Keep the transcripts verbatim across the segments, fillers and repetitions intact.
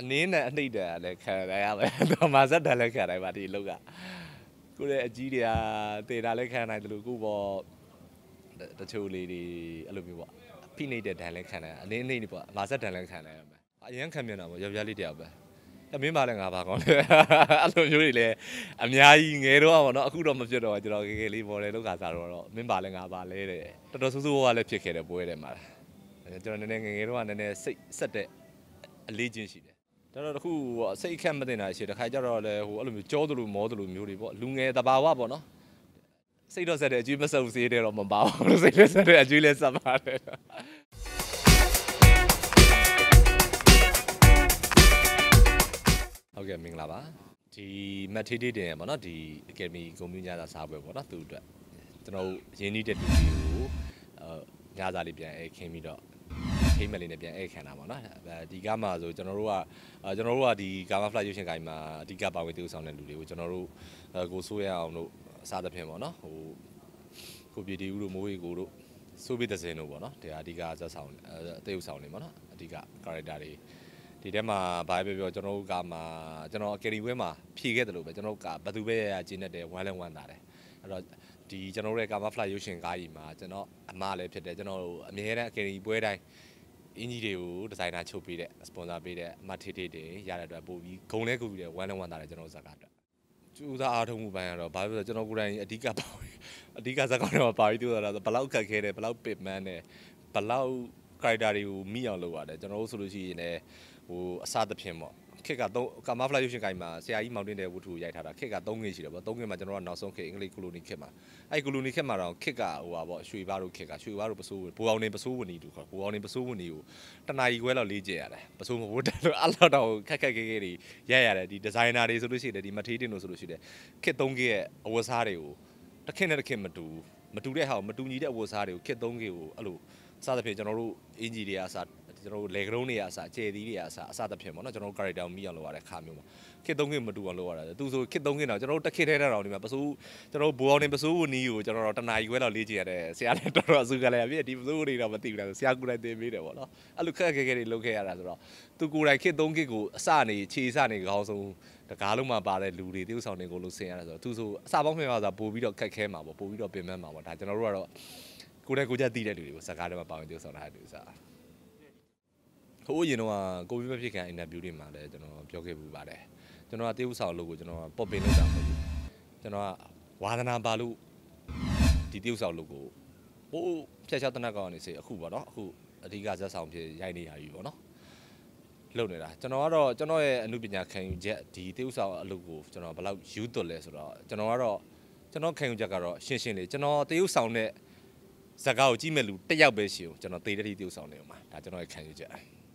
အနေနဲ့အနှိမ့်တယ်လည်းခံရရမယ်။မာဆက်တယ်လည်းခံနိုင်ပါဒီလောက်ကကိုယ့်ရဲ့အကြီးတွေကတေတာလည်းခံနိုင်တယ်လို့ကိုပေါ့တချို့လေးတွေအဲ့လိုမျိုးပေါ့ဖိနှိမ့်တဲ့ဒဏ်လည်းခံနိုင်အနေနှိမ့်နေပေါ့မာဆက်ဒဏ်လည်းခံနိုင်ရမယ်အရင်ခံမြင်တာပေါ့ယောက်ျားလေးတယောက်ပဲအမင်းပါလည်းငါပါကောင်းတယ်အဲ့လိုမျိုးတွေလည်းအများကြီးငယ်တော့ပါတော့အခုတော့မဖြစ်တော့ကျွန်တော်ငယ်ငယ်လေးမော်ဒယ်လောက်ခါစားတော့မင်းပါလည်းငါပါလဲတဲ့တော်တော်ဆူဆူကလည်းဖြစ်ခဲ့တယ်ပွဲတယ်မှာကျွန်တော်နည်းနည်းငယ်ငယ်တော့ကနည်းနည်းစိတ်ဆက်တဲ့အလေးချင်းရှိတယ်တော်တော်တခုစိတ်ခက်မတင်တာရှိတယ်ခါကြတော့လည်းဟိုအဲ့လိုမျိုးကြောသလိုမောသလိုမျိုးတွေပေါ့လူငယ်တဘာဝပေါ့နော်စိတ်တော့ဆက်တဲ့အကျွေးမဆုပ်စေးတယ်တော့မပါဘူးစိတ်လည်းဆက်တဲ့အကျွေးလည်းဆက်ပါတယ်ဟုတ်ကဲ့မင်္ဂလာပါဒီမတ်ထေးတေးတင်ရပေါ့နော်ဒီ Academy ကွန်မြူညစာစားပွဲပေါ့နော်သူ့အတွက်ကျွန်တော်ရင်းနှီးတဲ့တူတွေကိုညစာလေးပြန်အဲခင်းပြီးတော့ခိမက်လေးနဲ့ပြန်ဧည့်ခံတာပေါ့နော်ဒီကမှဆိုကျွန်တော်တို့ကကျွန်တော်တို့ကဒီကာမဖလိုက်ရုပ်ရှင်ကိုင်းမှာအဓိကပါဝင်တည်ဆောင်တဲ့လူတွေကိုကျွန်တော်တို့ကိုဆိုးရအောင်တို့အစားသဖြင့်ပေါ့နော်ဟိုကိုပြည်တီဦးတို့မိုးရီကိုတို့ဆိုးပြီးတဲ့စင်တို့ပေါ့နော်ဒီအဓိကဇက်ဆောင်တည်ဆောင်နေပေါ့နော်အဓိက character တွေဒီထဲမှာဘာပဲပြောကျွန်တော်တို့ကမှကျွန်တော်အကယ်ဒမီဝဲမှာဖြည့်ခဲ့တယ်လို့ပဲကျွန်တော်တို့ကဘသူပဲရကျင်းတဲ့ဝမ်းလဲဝမ်းတာတယ်အဲ့တော့ဒီကျွန်တော်တို့ရဲ့ကာမဖလိုက်ရုပ်ရှင်ကားကြီးမှာကျွန်တော်အမလည်းဖြစ်တယ်ကျွန်တော်တို့အမြဲတမ်းအကယ်ဒမီပွဲတိုင်းအင်ဂျီတွေကိုဒီဇိုင်နာချုပ်ပေးတဲ့စပွန်ဆာပေးတဲ့အမထေးထေးတင်ရတဲ့အတွက်ပို့ပြီးဂုံလဲကူပြီးတဲ့ဝမ်းလုံးဝမ်းတာတယ်ကျွန်တော်ဇာတ်ကားအတွက်ကျူးစားအားထုတ်မှုပိုင်းကတော့ဘာလို့လဲကျွန်တော်ကိုယ်တိုင်အဓိကပါအဓိကဇာတ်ကားတော့ပါပြီးပြောတာဘလောက်ခက်ခဲတယ်ဘလောက်ပစ်မန်းတယ်ဘလောက် character တွေကိုမိအောင်လုပ်ရတယ်ကျွန်တော်တို့ဆိုလို့ရှိရင်လည်းဟိုအစသဖြင့်ပေါ့ခက်ကသုံးကာမဖလိုက်ရုပ်ရှင်ကိုင်းမှာဆရာကြီးမောင်တင်တဲ့ဝတ္ထုရိုက်ထားတာခက်ကသုံးငွေရှိတယ်ပေါ့သုံးငွေမှာကျွန်တော်ကနောက်ဆုံးခက်အင်္ဂလိပ်ကိုလိုနီခက်မှာအဲ့ကိုလိုနီခက်မှာတော့ခက်ကဟိုပါပေါ့ရွှေဘားတို့ခက်ကရွှေဘားတို့ပစိုးဘိုးအောင်နေပစိုးဝင်နေတူခေါ်ဘိုးအောင်နေပစိုးဝင်နေကိုတနာရီခွဲလောက်လေးကျင်ရတယ်ပစိုးမဘိုးတယ်လို့အဲ့လောက်တော့ခက်ခက်ခဲခဲတွေရိုက်ရတယ်ဒီဒီဇိုင်နာတွေဆိုလို့ရှိတယ်ဒီမထေးတင်လို့ဆိုလို့ရှိတယ်ခက်သုံးခက်ရဲ့အဝတ်စားတွေကိုတစ်ခက်နဲ့တစ်ခက်မတူမတူတဲ့ဟာကိုမတူညီတဲ့အဝတ်စားတွေကိုခက်သုံးခက်ကိုအဲ့လိုစသဖြင့်ကျွန်တော်တို့အင်ဂျီတွေအစားကျွန်တော်တို့လေကရုံးတွေအစားကျေသီးတွေအစားအစားသဖြင့်ပေါ့နော်ကျွန်တော်တို့ character ကိုမိအောင်လုပ်ရတဲ့ခါမျိုးမှာခစ်သုံးခစ်မတူအောင်လုပ်ရတာသူဆိုခစ်သုံးခစ်တော့ကျွန်တော်တို့တက်ခစ်ထဲတော့ဒီမှာပစိုးကျွန်တော်တို့ဘူအောင်နေပစိုးဝနီးကိုကျွန်တော်တို့တနာရီခွဲလောက်လေ့ကျင့်ရတယ်ဆရာလည်းတော်တော်အစုကလည်းပြည့်ဒီပစိုးဝနီးတော့မသိဘူးလားဆရာကိုယ်တိုင်သင်ပေးတယ်ပေါ့နော်အဲ့လိုခက်ခဲခဲတွေလုပ်ခဲ့ရတာဆိုတော့သူကိုယ်တိုင်ခစ်သုံးခစ်ကိုအစနေခြေစနေခေါင်းဆုံးတကားလုံးမှာပါတဲ့လူတွေတယောက်ဆောင်တွေကိုလို့ဆင်ရတာဆိုတော့သူဆိုအစပေါင်းမြင်ပါဆိုပို့ပြီးတော့ခက်ခဲမှာပေါ့ပို့ပြီးတော့ပင်ပန်းမှာပေါ့ဒါကျွန်တော်တို့ကတော့ကိုယ်တိုင်ကိုကြက်သိတဲ့လူတွေကိုစကားတွေမှာပါဝင်တယောက်ဆောင်တာတူစားဟိုရင်တော့ကိုဗစ်မဖြစ်ခင်အင်တာဗျူးတွေမှာလည်းကျွန်တော်ပြောခဲ့ပူပါတယ်ကျွန်တော်ကတေးဥဆောင်လို့ကိုကျွန်တော်ကပေါ့ပင်လုပ်တာမဟုတ်ဘူးကျွန်တော်ကဝါသနာပါလို့ဒီတေးဥဆောင်လို့ကိုဟိုဖြတ်ချတနက်ကောင်နေစေအခုပေါ့နော်အခုအဓိကဇက်ဆောင်ဖြစ်ရိုက်နေရပြီပေါ့နော်လုပ်နေတာကျွန်တော်ကတော့ကျွန်တော်ရဲ့အမှုပညာခံယူချက်ဒီတေးဥဆောင်အလုပ်ကိုကျွန်တော်ဘယ်လောက်ယူသွတ်လဲဆိုတော့ကျွန်တော်ကတော့ကျွန်တော်ခံယူချက်ကတော့ရှင်းရှင်းလေးကျွန်တော်တေးဥဆောင်တဲ့ဇက်ကားကိုကြည့်မဲ့လူတစ်ယောက်ပဲရှိအောင်ကျွန်တော်တေးတဲ့တေးဥဆောင်နေအောင်ပါဒါကျွန်တော်ရဲ့ခံယူချက်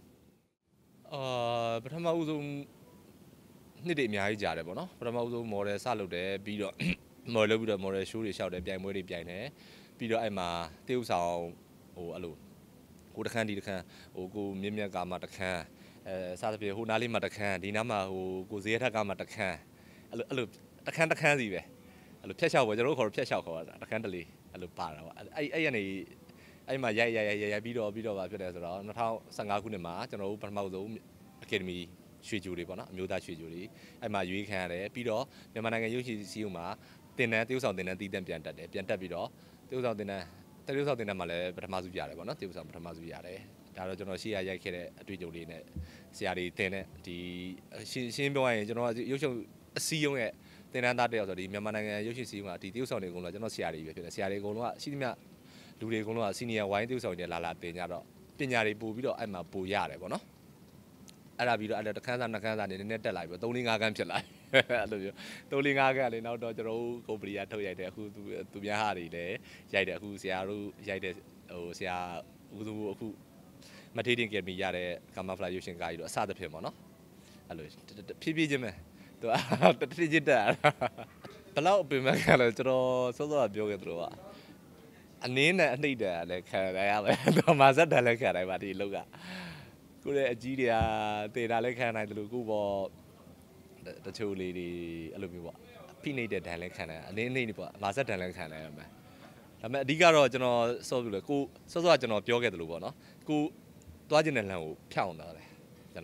အာပထမဦးဆုံးနှစ်တွေအများကြီးကြာတယ်ပေါ့နော်ပထမဦးဆုံး model စလုပ်တယ်ပြီးတော့ model လုပ်ပြီးတော့ model show တွေရှောက်တယ်ပြိုင်ပွဲတွေပြိုင်တယ်ပြီးတော့အဲ့မှာတေးဥဆောင်ဟိုအဲ့လိုကိုတခန်းဒီတခန်းဟိုကိုမြင့်မြတ်ကာမှာတခန်းအဲစသဖြင့်ဟိုနားလေးမှာတခန်းဒီနားမှာဟိုကိုဇေယျထက်ကမှာတခန်းအဲ့လိုအဲ့လိုတခန်းတခန်းစီပဲအဲ့လိုဖြတ်လျှောက်ပေါ့ကျွန်တော်တို့ခေါ်ဖြတ်လျှောက်ခေါ်တာတခန်းတလေအဲ့လိုပါတာပေါ့အဲ့အဲ့ရနေအဲ့မှာရိုက်ရိုက်ရိုက်ရိုက်ပြီးတော့ပြီးတော့ဗာဖြစ်တယ်ဆိုတော့၂၀၁၅ခုနှစ်မှာကျွန်တော်တို့ပထမဆုံး Academy ရွှေကြိုတွေပေါ့နော်အမျိုးသားရွှေကြိုတွေအဲ့မှာရွေးခံရတယ်ပြီးတော့မြန်မာနိုင်ငံရုပ်ရှင်စီးရုံမှာတင်တန်းတရုပ်ဆောင်တင်တန်းတည်တန်းပြန်တက်တယ်ပြန်တက်ပြီးတော့တရုပ်ဆောင်တင်တန်းတရုပ်ဆောင်တင်တန်းမှာလည်းပထမစုရတယ်ပေါ့နော်တရုပ်ဆောင်ပထမစုရတယ်ဒါတော့ကျွန်တော်ရှေ့ရရိုက်ခဲ့တဲ့အတွေ့အကြုံလေးနဲ့ဆရာတွေတင်တဲ့ဒီရှင်းရှင်းပြောရရင်ကျွန်တော်ရုပ်ရှင်အစည်းအရုံးရဲ့တင်တန်းသားတယောက်ဆိုဒီမြန်မာနိုင်ငံရုပ်ရှင်စီးရုံးကဒီတရုပ်ဆောင်တွေအကုန်လုံးကျွန်တော်ဆရာတွေပဲဖြစ်တယ်ဆရာတွေအကုန်လုံးကရှိသမျှလူတွေအကုန်လုံးက senior ဝိုင်းတရုပ်ဆောင်တွေလာလာတင်ကြတော့ပညာတွေပို့ပြီးတော့အဲ့မှာပို့ရတယ်ပေါ့နော်အဲ့ဒါပြီးတော့အဲ့တခန်းစားနှစ်ခန်းစားနေနည်းနည်းတက်လာပြီးတော့၃၄၅ခန်းဖြစ်လာအဲ့လိုမျိုး၃၄၅ခန်းလေနောက်တော့ကျွန်တော်တို့ကုမ္ပဏီကထုတ်ရိုက်တယ်အခုသူသူများဟာတွေလည်းရိုက်တယ်အခုဆရာတို့ရိုက်တဲ့ဟိုဆရာဦးသူအခုမထေးတင်ကယ်မီရတဲ့ကာမဖလာရုပ်ရှင်ကားကြီးတော့အစသဖြင့်ပေါ့နော်အဲ့လိုဖြည်းဖြည်းချင်းပဲသူတတိကျတက်ဘလောက်ပင်မခံလဲကျွန်တော်စောစောကပြောခဲ့သလိုကအနည်းနဲ့အနှိမ့်တယ်လည်းခံရရမယ်မာဆက်တယ်လည်းခံနိုင်ပါဒီလောက်ကကိုယ့်ရဲ့အကြီးတွေကတေတာလည်းခံနိုင်တယ်လို့ကိုပေါ့တချို့လေးတွေအဲ့လိုမျိုးပေါ့ဖိနှိမ့်တဲ့ဒဏ်လည်းခံနိုင်အနေနှိမ့်နေပေါ့မာဆက်ဒဏ်လည်းခံနိုင်ရမယ်ဒါပေမဲ့အဓိကတော့ကျွန်တော်စောပြလို့ကိုစောစောကကျွန်တော်ပြောခဲ့တယ်လို့ပေါ့နော်ကိုသွားကျင်တဲ့လမ်းကိုဖြောင်းသွားတယ်ကျွန်တော်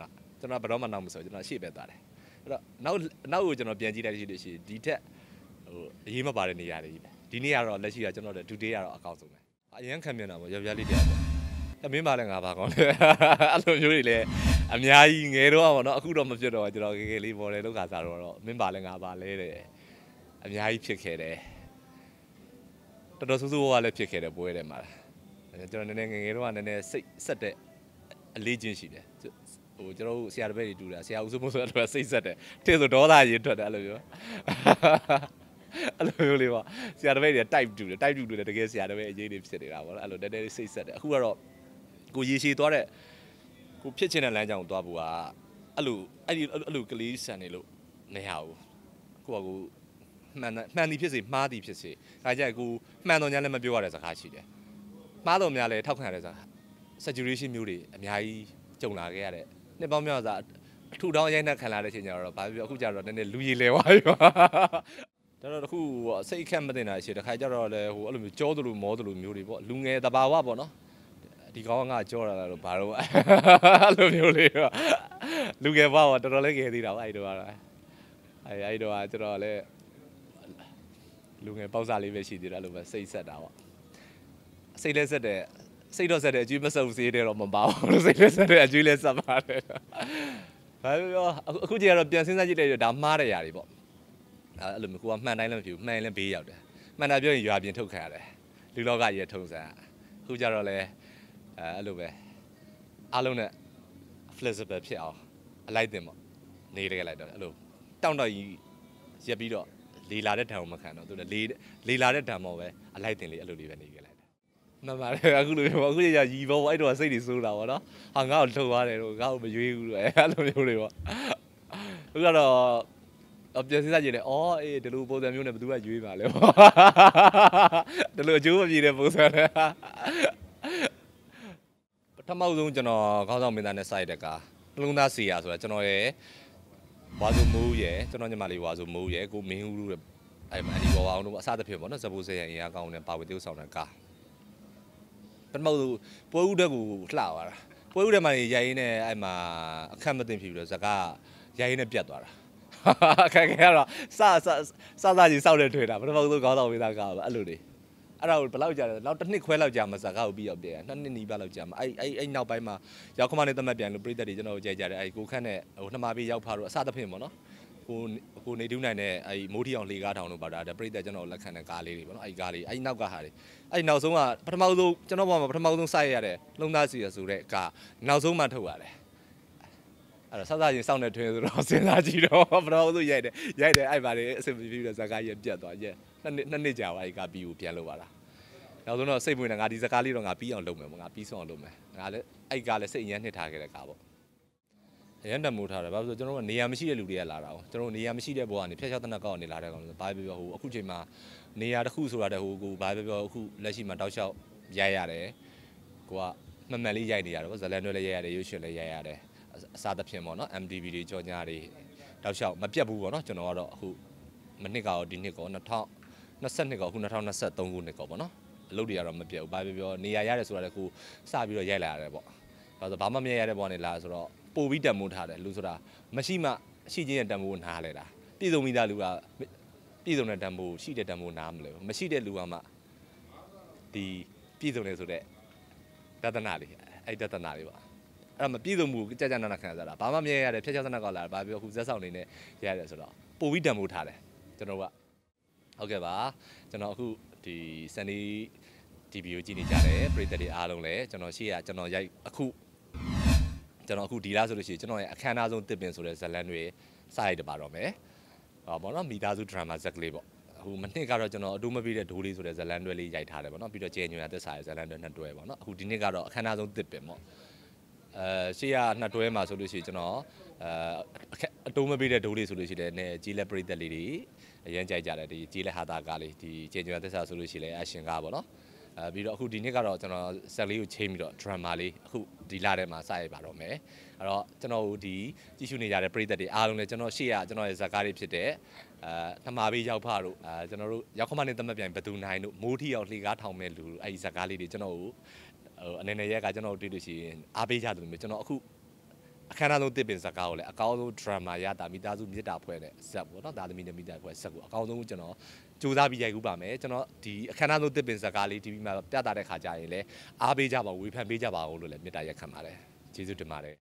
ကျွန်တော်ဘယ်တော့မှနောက်မဆိုကျွန်တော်ရှေ့ပဲသွားတယ်အဲ့တော့နောက်နောက်ကိုကျွန်တော်ပြန်ကြည့်လိုက်ရှိလို့ရှိရင်ဒီထက်ဟိုအရေးမပါတဲ့နေရာတွေကြီးပဲဒီနေ့ကတော့လက်ရှိကကျွန်တော်တို့ဒူတေးကတော့အကောင်းဆုံးပဲအရင်ခံမြင်တာပေါ့ယောက်ျားလေးတရားပေါ့တမင်းပါလဲငါပါကောင်းတယ်အဲ့လိုမျိုးတွေလည်းအများကြီးငယ်တော့ပါတော့အခုတော့မဖြစ်တော့ကျွန်တော်ငယ်ငယ်လေးပေါ်တယ်လောက်ခါစားတော့မင်းပါလဲငါပါလဲတဲ့အများကြီးဖြစ်ခဲ့တယ်တော်တော်ဆိုးဆိုးဝါးလည်းဖြစ်ခဲ့တယ်ပွဲတယ်မှာကျွန်တော်နည်းနည်းငယ်ငယ်တော့ကနည်းနည်းစိတ်ဆက်တဲ့အလေးချင်းရှိတယ်ဟိုကျွန်တော်တို့ဆရာတပည့်တွေတူတာဆရာဦးစိုးမိုးဆိုတော့စိတ်ဆက်တယ်တဲ့ဆိုဒေါသရင်ထွက်တယ်အဲ့လိုမျိုးအဲ့လိုမျိုးလေးပေါ့ဆရာတပည့်တွေ type တူတယ် type တူတယ်တကယ်ဆရာတပည့်အရေးတွေဖြစ်နေတာပေါ့အဲ့လိုတည်းတည်းစိတ်ဆက်တယ်အခုကတော့ကိုရေရှည်သွားတဲ့ကိုဖြစ်ချင်တဲ့လမ်းကြောင်းကိုသွားဖို့ကအဲ့လိုအဲ့ဒီအဲ့လိုကလေးဆန်နေလို့မရဘူးကိုကကိုမှန်မှန်သည်ဖြစ်စေမှားသည်ဖြစ်စေဒါကြိုက်ကိုမှန်တော်ညာလည်းမပြောရတဲ့စကားရှိတယ်မှားတော်များလည်းထောက်ခံရတဲ့စကား saturation မျိုးတွေအများကြီးကြုံလာခဲ့ရတဲ့နှစ်ပေါင်းများစွာအထူတောင်းရိုက်နှက်ခံလာတဲ့ချိန်ကျတော့ဘာပြောအခုကျတော့နည်းနည်းလူရည်လဲသွားပြီပါတော်တော်တခုစိတ်ခက်မတင်တာရှိတယ်ခါကျတော့လည်းဟိုအဲ့လိုမျိုးကြောသလိုမောသလိုမျိုးတွေပေါ့လူငယ်တဘာဝပေါ့နော်ဒီကောင်ကငါကြောတာလို့ဘာလို့အဲ့လိုမျိုးလေးတော့လူငယ်ဘဝတော်တော်လေးငယ်သေးတာပေါ့အဲ့တော့အဲ့အဲ့တော့ကျွန်တော်လည်းလူငယ်ပေါက်စားလေးပဲရှိသေးတယ်အဲ့လိုပဲစိတ်ဆက်တာပေါ့စိတ်လက်ဆက်တဲ့စိတ်တော့ဆက်တဲ့အကျွေးမဆက်ဘူးစေးတယ်တော့မပါဘူးစိတ်လက်ဆက်တဲ့အကျွေးလက်ဆက်ပါတယ်ဘာလို့အခုကြည့်ရတော့ပြန်စဉ်းစားကြည့်လိုက်တော့ဒါမှားတဲ့ຢာတွေပေါ့အဲ့လိုမျိုးကိုကမှန်တိုင်းလည်းမဖြစ်ဘူးမှန်ရင်လည်းဘေးရောက်တယ်မှန်တာပြောရင်ရွာပြင်ထုတ်ခံရတယ်လူလောကကြီးရဲ့ထုံးစံအခုကြတော့လဲအဲအဲ့လိုပဲအားလုံးနဲ့ flexible ဖြစ်အောင်အလိုက်တင်ပေါ့နေတကယ်လိုက်တော့အဲ့လိုတောင့်တကြီးရက်ပြီးတော့လေလာတဲ့ဓာတ်ကိုမခံတော့သူလေလေလာတဲ့ဓာတ်မောပဲအလိုက်တင်လေးအဲ့လိုလေးပဲနေခဲ့လိုက်တယ်မှန်ပါတယ်အခုလိုမျိုးအခုရရီဘောအဲ့တော့စိတ်တွေစိုးတာပေါ့နော်ဟာငါ့ကိုထုတ်သွားတယ်လို့ငါ့ကိုမရွေးဘူးလို့အဲ့လိုမျိုးတွေပေါ့အခုကတော့အပြည့်စစကြည့်တယ်အော်အေးဒီလိုပုံစံမျိုးနဲ့ဘယ်သူကရွေးပါလဲဒီလိုအကျိုးမပြေတဲ့ပုံစံနဲ့ပထမဆုံးကျွန်တော်ခေါင်းဆောင်မင်းသားနဲ့စိုက်တဲ့ကားနှလုံးသားစီယာဆိုတာကျွန်တော်ရဲ့ဝါစုမိုးရဲ့ကျွန်တော်ညီမလေးဝါစုမိုးရဲ့ကိုမင်းဦးတို့အဲ့မှာအနီဘောအောင်တို့အစားသဖြင့်ပေါ့နော်ဇဘိုးဆေးရအင်အားကောင်းတဲ့ပါဝေတိုးဆောင်တဲ့ကားပထမဆုံးပွဲဦးတက်ကိုလှသွားတာပွဲဦးတက်မှာရိုက်ရင်းနဲ့အဲ့မှာအခက်မသိဖြစ်ပြီးတော့ဇကားရိုက်ရင်းနဲ့ပြတ်သွားတာအခက်ခဲကတော့စစစစကြီးစောက်တဲ့ထွေတာပထမဆုံးခေါင်းဆောင်မင်းသားကားပါအဲ့လိုတွေအဲ့ဒါကိုဘယ်လောက်ကြာလဲနောက်တစ်နှစ်ခွဲလောက်ကြာမှာဇကားကိုပြီးရောက်ပြန်နှစ်နှစ်နီးပါးလောက်ကြာမှာအဲ့အဲ့အဲ့နောက်ပိုင်းမှာရောက်ခမနဲ့တမတ်ပြန်လို့ပြည်သက်တွေကျွန်တော်ကြိုက်ကြတယ်အဲ့ကိုခန့်နဲ့ဟိုနှမပေးရောက်ဖားတော့အစသဖြင့်ပေါ့နော်ကိုကိုနေတူးနိုင်တဲ့အဲ့မိုးထီအောင်လေကားထောင်လို့ပါတာပြည်သက်ကျွန်တော်လက်ခံတဲ့ကားလေးတွေပေါ့နော်အဲ့ကားလေးအဲ့နောက်ကဟာတွေအဲ့နောက်ဆုံးကပထမဆုံးကျွန်တော်ဘောမှာပထမဆုံးစိုက်ရတဲ့လုံသားစီရဆိုတဲ့ကားနောက်ဆုံးမှထုတ်ရတယ်အဲ့တော့စစချင်းစောင့်နေထွင်းဆိုတော့စဉ်းစားကြည့်တော့ပထမဆုံးရိုက်တယ်ရိုက်တယ်အဲ့ပါလေအဆင်ပြေပြီးတော့ဇကားရက်ပြတ်သွားရက်နှစ်နှစ်နှစ်နှစ်ကြာပါအဲ့ကားပြီးကိုပြန်လုပ်ပါလားနောက်ဆုံးတော့စိတ်ဝင်နေငါဒီဇကားလေးတော့ငါပြီးအောင်လုပ်မယ်ပေါ့ငါပြီးဆုံးအောင်လုပ်မယ်ငါလည်းအဲ့ကားလည်းစိတ်အញ្ញနှစ်ထားခဲ့တဲ့ကားပေါ့အရန်တမိုးထားတယ်ဘာလို့ဆိုကျွန်တော်ကနေရာမရှိတဲ့လူတွေကလာတာ哦ကျွန်တော်နေရာမရှိတဲ့ဘောကနေဖျက်ချောက်တနက်ကောက်နေလာတဲ့ကောင်ဘာပဲပြောဟိုအခုချိန်မှာနေရာတစ်ခုဆိုတာတဲ့ဟိုကိုဘာပဲပြောအခုလက်ရှိမှာတောက်လျှောက်ရိုက်ရတယ်ကိုကမှန်မှန်လေးရိုက်နေရတယ်ပေါ့ဇလန်တွေလည်းရိုက်ရတယ်ရွှေရွှေလည်းရိုက်ရတယ်အစားသဖြင့်ပေါ့နော် M D B တွေကြော်ညာတွေတောက်လျှောက်မပြတ်ဘူးပေါ့နော်ကျွန်တော်ကတော့အခုမနှစ်ကောဒီနှစ်ကောနှစ်ထောင်နှစ်ဆက်နှစ်ကောအခုနှစ်ထောင်နှစ်ဆက်သုံးခုနှစ်ကောပေါ့နော်အလုပ်တွေကတော့မပြတ်ဘူးဘာပဲပြောနေရာရတယ်ဆိုတာလည်းကိုစပြီးတော့ရိုက်လာရတယ်ပေါ့ဒါဆိုဘာမှမရရတဲ့ဘောကနေလာဆိုတော့ပို့ပြီးတန်မိုးထားတယ်လူဆိုတာမရှိမှရှိချင်းရဲ့တန်မိုးနားလဲတာပြည်စုံမိသားလူကပြည်စုံတဲ့တန်မိုးရှိတဲ့တန်မိုးနားမလဲမရှိတဲ့လူကမှဒီပြည်စုံနေဆိုတဲ့တဒနာလေးအဲ့တဒနာလေးပါအဲ့မပြည်စုံမှုကြကြနာနာခံစားတာဘာမှမရရတယ်ဖျက်ချောက်စနက်ကောက်လာဘာပြောခုဇက်ဆောင်နေနဲ့ရတယ်ဆိုတော့ပို့ပြီးတန်မိုးထားတယ်ကျွန်တော်ကဟုတ်ကဲ့ပါကျွန်တော်အခုဒီစန်ဒီတီဗီကိုကြည့်နေကြတယ်ပရိသတ်တွေအားလုံးလည်းကျွန်တော်ရှေ့ကကျွန်တော်ရိုက်အခုကျွန်တော်အခုဒီလားဆိုလို့ရှိရင်ကျွန်တော်ရဲ့အခမ်းအနားဆုံးတစ်ပင်ဆိုတဲ့ဇလန်တွေစရိုက်တပါတော့မယ်ဟောပေါ့နော်မိသားစုဒရမာဇက်ကလေးပေါ့အခုမနှစ်ကတော့ကျွန်တော်အတိုးမပေးတဲ့ဒိုးလေးဆိုတဲ့ဇလန်တွေလေးရိုက်ထားတယ်ပေါ့နော်ပြီးတော့ကျေညွန်ရသက်စာရဲ့ဇလန်တွေနှစ်တွဲပေါ့နော်အခုဒီနှစ်ကတော့အခမ်းအနားဆုံးတစ်ပင်ပေါ့အဲရှေ့ကနှစ်တွဲမှာဆိုလို့ရှိရင်ကျွန်တော်အဲအတိုးမပေးတဲ့ဒိုးလေးဆိုလို့ရှိတယ်နည်းကြီးလက်ပရိသတ်လေးတွေအရင်ကြိုက်ကြတယ်ဒီကြီးလက်ဟာတာကားလေးဒီကျေညွန်ရသက်စာဆိုလို့ရှိရင်လည်းအရှင်ကားပေါ့နော်အဲပြီးတော့အခုဒီနေ့ကတော့ကျွန်တော်ဇက်လေးကိုချိန်ပြီးတော့ drama လေးအခုဒီလထဲမှာစရိုက်ပါတော့မယ်အဲ့တော့ကျွန်တော်တို့ဒီကြည့်ရှုနေကြတဲ့ပရိသတ်တွေအားလုံးလည်းကျွန်တော်ရှေ့ကကျွန်တော်ရဲ့ဇာတ်ကားတွေဖြစ်တဲ့အဲနှမာပေးရောက်ဖတို့အဲကျွန်တော်တို့ရောက်ခမနဲ့တမက်ပြိုင်ဘသူနိုင်တို့မိုးထီအောင်လှေကားထောင်မဲ့လူအဲ့ဒီဇာတ်ကားလေးတွေကျွန်တော်တို့ဟိုအနေနဲ့ရက်ကကျွန်တော်တို့တွေ့လို့ရှိရင်အားပေးကြတယ်လို့ကျွန်တော်အခုအခမ်းအနားဆုံးတစ်ပင်ဇာတ်ကားကိုလည်းအကောင်းဆုံး drama ရတာမိသားစုမြစ်တာဖွဲ့နဲ့ဇက်ပေါ့နော်ဒါသမီးနဲ့မိသားဖွဲ့ဇက်ကိုအကောင်းဆုံးကျွန်တော်ကြိုးစားပြီးရိုက်ကူးပါမယ်ကျွန်တော်ဒီအခမ်းအနားဆုံးတစ်ပင်ဇာတ်ကားလေး တီဗီ မှာပြသတဲ့ခါကျရင်လည်းအားပေးကြပါဝေဖန်ပေးကြပါဦးလို့လည်းမေတ္တာရက်ခံပါတယ်ကျေးဇူးတင်ပါတယ်